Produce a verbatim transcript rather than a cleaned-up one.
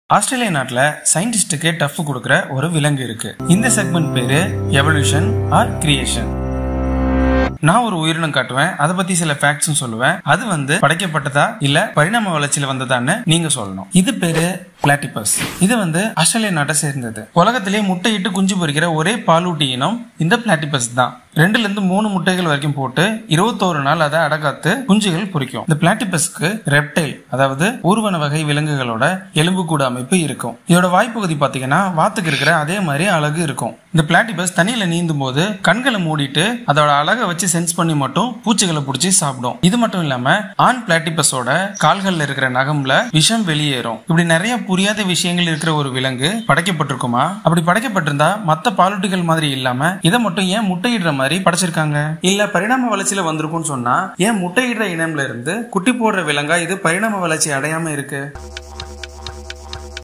Australia நாட்டுல சயின்டிஸ்டுக்கு tough கொடுக்கிற ஒரு விலங்கு இருக்கு. இந்த செக்மெண்ட் பேரு எவல்யூஷன் ஆர் கிரியேஷன். நான் ஒரு உயிரினம் காட்டுவேன், அதை பத்தி சில ஃபேக்ட்ஸ் சொல்லுவேன். அது வந்து படைக்கப்பட்டதா இல்ல பரிணாம வளர்ச்சியில வந்ததான்னு நீங்க சொல்லணும். இது பேரு பிளாட்டிபஸ். இது வந்து ஆஸ்திரேலியா நாட்டை சேர்ந்தது. உலகத்திலேயே முட்டையிட்டு குஞ்சு பொறிக்கிற ஒரே பாலூட்டி இனம் இந்த பிளாட்டிபஸ் தான். ரெண்டுல இருந்து மூணு முட்டைகள் வரைக்கும் போட்டு இருபத்தோரு நாள் அதை அடகாத்து குஞ்சுகள் பொறிக்கும். இந்த பிளாட்டிபஸ்க்கு ரெப்டைல், அதாவது ஊர்வன வகை விலங்குகளோட எலும்பு கூட அமைப்பு இருக்கும். இதோட வாய்ப்பகுதி பாத்தீங்கன்னா வாத்துக்கு இருக்கிற அதே மாதிரி அழகு இருக்கும். இந்த பிளாட்டிபஸ் தண்ணியில நீந்தும் போது கண்களை மூடிட்டு அதோட அழகை வச்சு சென்ஸ் பண்ணி மட்டும் பூச்சிகளை பிடிச்சி சாப்பிடும். இது மட்டும் இல்லாம ஆண் பிளாட்டிபஸோட கால்கள்ல இருக்கிற நகம்ல விஷம் வெளியேறும். இப்படி நிறைய புரியாத விஷயங்கள் இருக்கிற ஒரு விலங்கு படைக்கப்பட்டிருக்குமா? அப்படி படைக்கப்பட்டிருந்தா மத்த பாலூட்டிகள் மாதிரி இல்லாம இதை மட்டும் ஏன் முட்டையிடுற மாதிரி படைச்சிருக்காங்க? இல்ல பரிணாம வளர்ச்சியில வந்திருக்கும்னு சொன்னா ஏன் முட்டையிடுற இனம்ல இருந்து குட்டி போடுற விலங்கா இது பரிணாம வளர்ச்சி அடையாம இருக்கு?